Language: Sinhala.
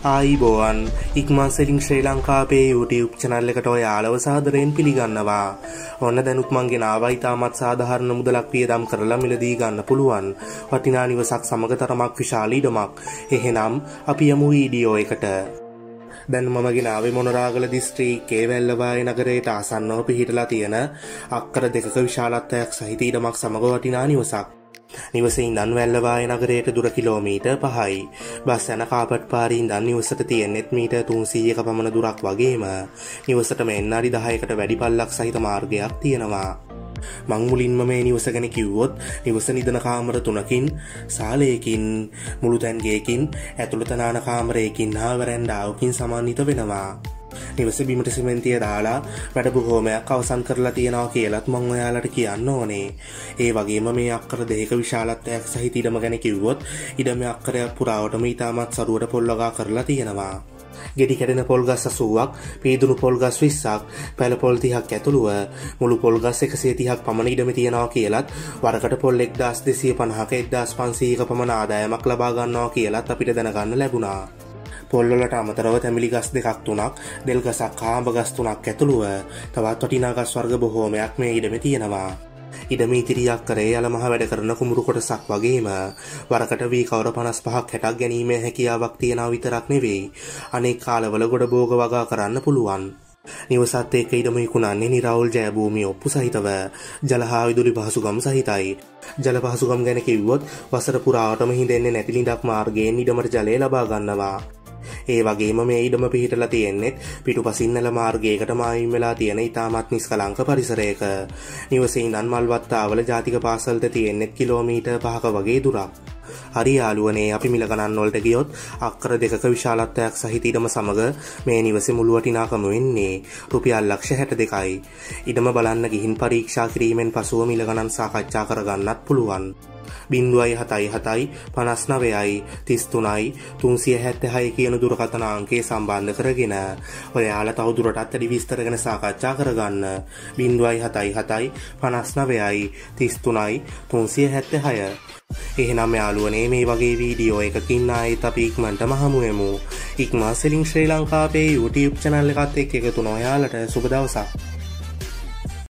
ආයිබෝවන් ikman.lk ශ්‍රී ලංකාවේ YouTube channel එකට ඔයාලව සාදරයෙන් පිළිගන්නවා. ඔන්න දැනුත් මං ගෙනාවා ඉතාමත් සාධාරණ මුදලක් වියදම් කරලා මිලදී ගන්න පුළුවන් වටිනා නිවසක් සමග තරමක් විශාල ඉඩමක්. එහෙනම් අපි යමු වීඩියෝ එකට. දැන් මම ගෙනාවේ මොනරාගල දිස්ත්‍රික්කයේ වැල්ලවාය නගරයට ආසන්නව පිහිටලා තියෙන අක්කර දෙකක විශාලත්වයක් සහිත ඉඩමක් සමග වටිනා නිවසක්. නිවසේ ඉඳන් වැල්ලවාය නගරයට දුර කිලෝමීටර් 5යි. බස් යන කාපට් පාරේ ඉඳන් නිවසට තියෙනෙත් මීටර් 300ක පමණ දුරක් වගේම නිවසටම එන්න අඩි 10කට වැඩි පල්ලක් සහිත මාර්ගයක් තියෙනවා. මං මුලින්ම මේ නිවස ගැන කිව්වොත් නිවස නිදන කාමර 3කින්, සාලයකින්, මුළුතැන් ගේකින්, ඇතුළත නාන කාමරයකින් හා වරැන්ඩාවකින් සමන්විත වෙනවා. නිවස බිමට සිමෙන්තිය දාලා වැඩ බොහෝමයක් අවසන් කරලා තියෙනවා කියලත් මං ඔයාලට කියන්න ඕනේ. ඒ වගේම මේ අක්කර දෙකක විශාලත්වයක් සහිත ඉඩම ගැන කිව්වොත් ඉඩමේ අක්කරයක් පුරාවටම ඉතාමත් සරුවට පොල් වගා කරලා තියෙනවා. ගෙඩි කැඩෙන පොල් ගස් 80ක්, පීදුණු පොල් ගස් 20ක්, පැල පොල් 30ක් ඇතුළුව මුළු පොල් ගස් 130ක් පමණ ඉඩමේ තියෙනවා කියලත් වරකට පොල් 1250ක 1500ක පමණ ආදායමක් ලබා ගන්නවා කියලත් අපිට දැනගන්න ලැබුණා. පොල්වලට අමතරව තැඹිලි ගස් 2ක් 3ක්, දෙල් ගසක් හා අඹ ගස් 3ක් ඇතුළුව තවත් වටිනා ගස් වර්ග බොහෝමයක් මේ ඉඩමේ තියෙනවා. ඉඩමේ ඉතිරියක් කරේ යලමහ වැඩ කරන කුඹුරු කොටසක් වගේම වරකට වී කවර 55ක් 60ක් ගැනීමේ හැකියාවක් තියනවා විතරක් නෙවෙයි අනෙක් කාලවල ගොඩ භෝග වගා කරන්න පුළුවන්. නිවසත් එක්ක ඉඩම ඉක්ුණන්නේ නිරවුල් ජය භූමිය ඔප්පු සහිතව ජල හා විදුලි පහසුකම් සහිතයි. ජල පහසුකම් ගැන කිව්වොත් වසර පුරාවටම හිඳෙන්නේ නැති ලිඳක් මාර්ගයෙන් ඉඩමට ජලය ලබා ගන්නවා. ඒ වගේම මේ ඉඩම පිහිටලා තියෙන්නේ පිටුපසින් නැල මාර්ගයකට මායිම් වෙලා තියෙන ඉතාමත් නිස්කලංක පරිසරයක. නිවසේ ඉඳන් මල්වත්තාවල ජාතික පාසලට තියෙන්නේ කිලෝමීටර් 5ක වගේ දුරක්. හරි යාළුවනේ, අපි මිල ගණන් වලට ගියොත් අක්කර දෙකක විශාලත්වයක් සහිත ඉඩම සමග මේ නිවසේ මුළු වටිනාකම වෙන්නේ රුපියල් ලක්ෂ 62යි. ඉඩම බලන්න ගිහින් පරීක්ෂා කිරීමෙන් පසුව මිල ගණන් සාකච්ඡා කරගන්නත් පුළුවන්. 077 59යි 33යි 376 කියන දුරකථන අංකය සම්බන්ධ කරගෙන ඔයාලා තවදුරටත් වැඩි විස්තර ගැන සාකච්ඡා කරගන්න. 077 59යි 33යි 376. එහෙනම් යාළුවනේ, මේ වගේ වීඩියෝ එකකින් ආයෙත් අපි ඉක්මනටම හමු වෙමු. ikman.lk ශ්‍රී ලංකාවේ YouTube channel එකත් එක්ක එකතු වෙන ඔයාලට සුබ දවසක්.